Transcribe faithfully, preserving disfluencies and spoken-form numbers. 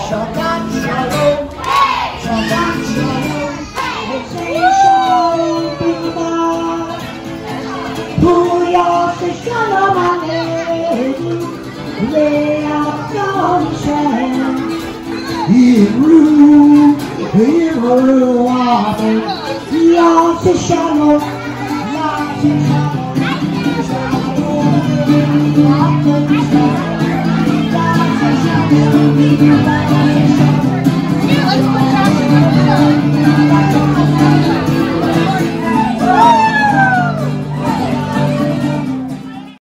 Shabbat Shalom, Shabbat Shalom, we say Shalom B'Mar. Puyos Shalom Aleinu, Ve'atzon Shem. Yivru, Yivru Amen, Yos Shalom, Yos Shalom, Shalom, Shalom.